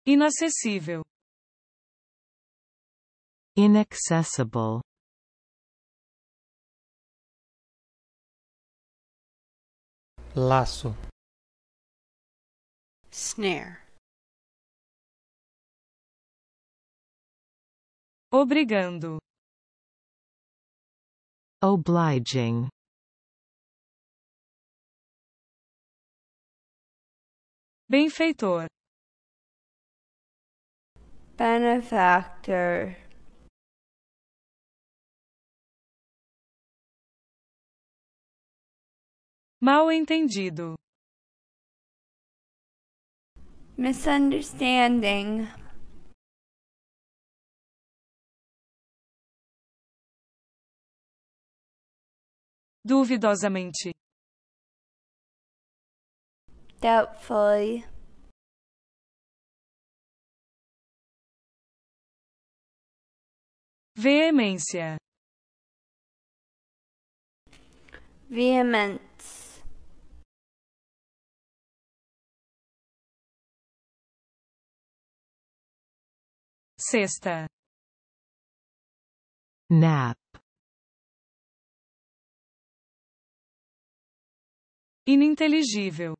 Inacessível. Inaccessible. Laço. Snare. Obrigando. Obliging. Benfeitor. Benefactor. Mal entendido. Misunderstanding. Duvidosamente. Doubtfully. Veemência. Vehemence. Sexta. Nap. Ininteligível.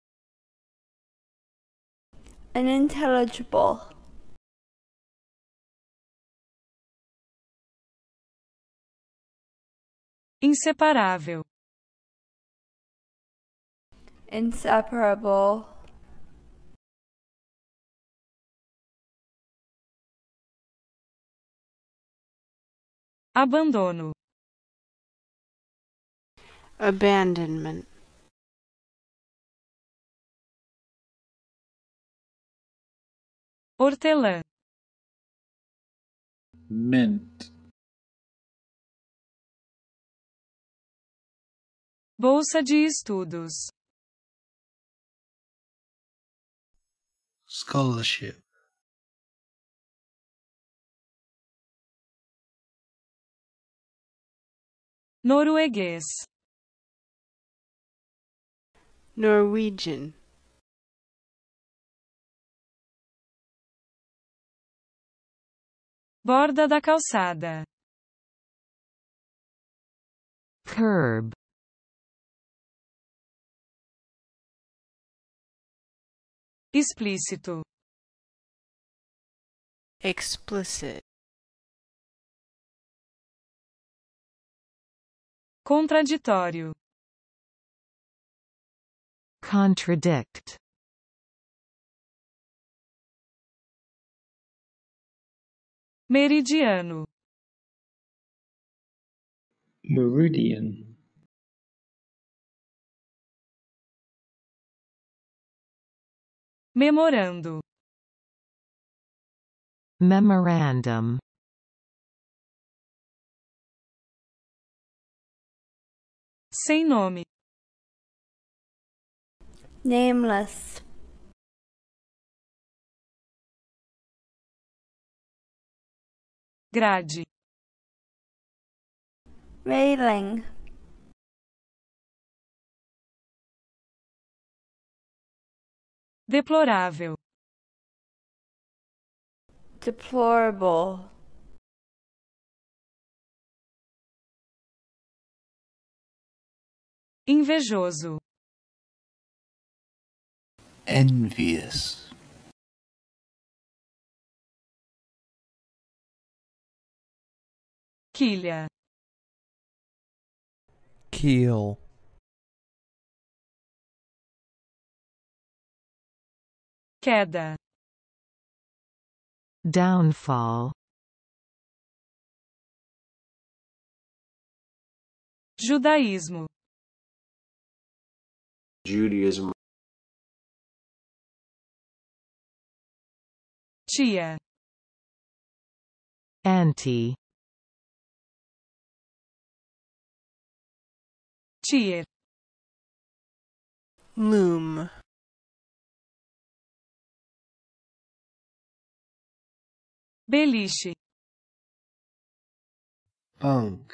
Unintelligible. Inseparável. Inseparable. Abandono. Abandonment. Hortelã. Mint. Bolsa de estudos. Scholarship. Norueguês. Norwegian. Borda da calçada. Curb. Explícito. Explicit. Contraditório. Contradict. Meridiano. Meridian. Memorando. Memorandum. Sem nome. Nameless. Grade. Railing. Deplorável. Deplorable. Invejoso. Envious. Quilha. Keel. Queda. Downfall. Judaísmo. Judaism. Tia. Anti. Tier. Loom. Beliche. Punk.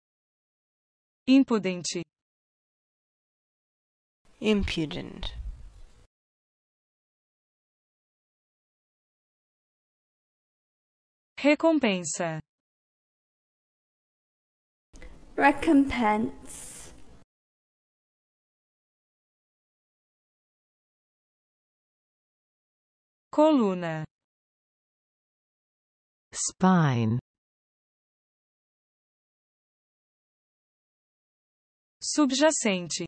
Impudente. Impudent. Recompensa. recompense, Coluna. Spine. Subjacente.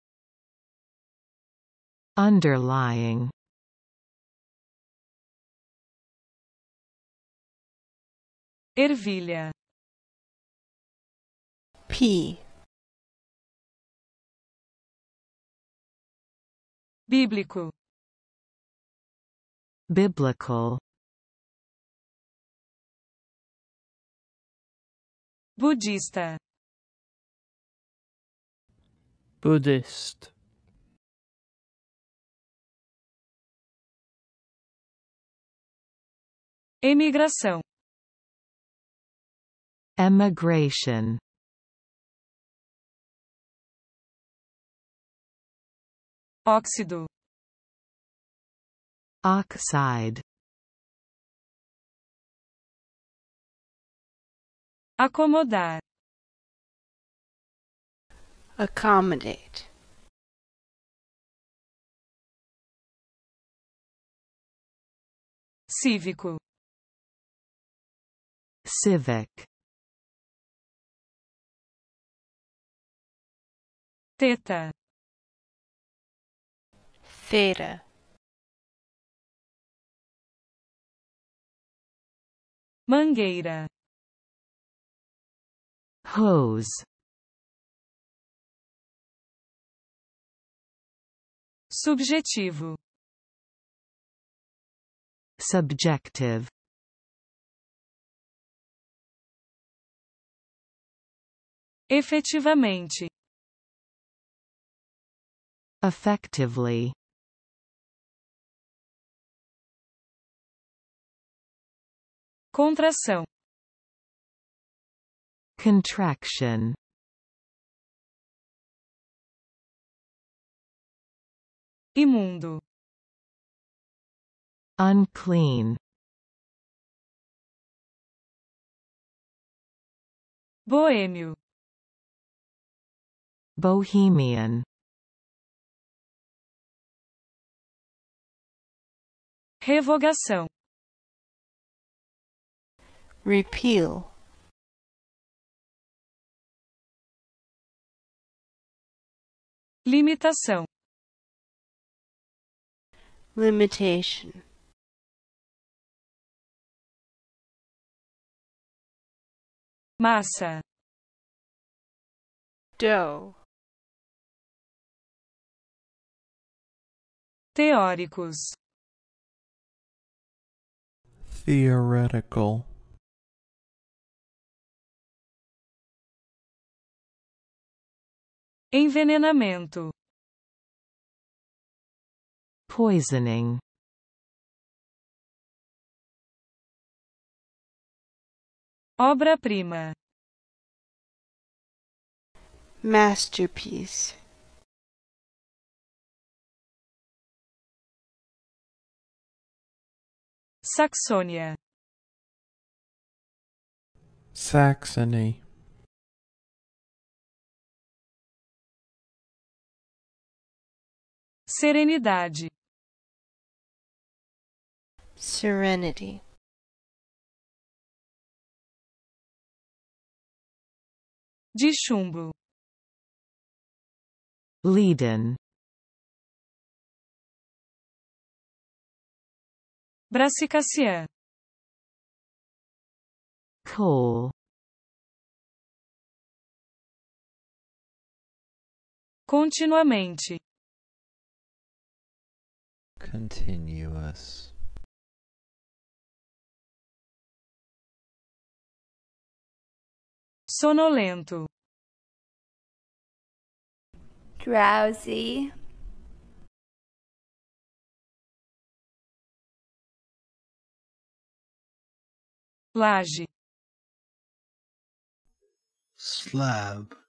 Underlying. Ervilha. P, Bíblico. Biblical. Budista. Buddhist. Emigração. Emigration. Óxido. Oxide. Acomodar. accommodate, Cívico. Civic. Teta. theta, Mangueira. Hose. Subjetivo. Subjective. Efetivamente. Effectively. Contração. Contraction. Imundo. Unclean. Boêmio. Bohemian. Revogação. repeal, Limitação. limitation, Massa. dough, Teóricos. Theoretical. Envenenamento. Poisoning. Obra-prima. masterpiece, Saxônia. Saxony. Serenidade. serenity, De chumbo. Leaden. Brassicaceã. Coal. Continuamente. Continuous. Sonolento. drowsy, Laje. slab,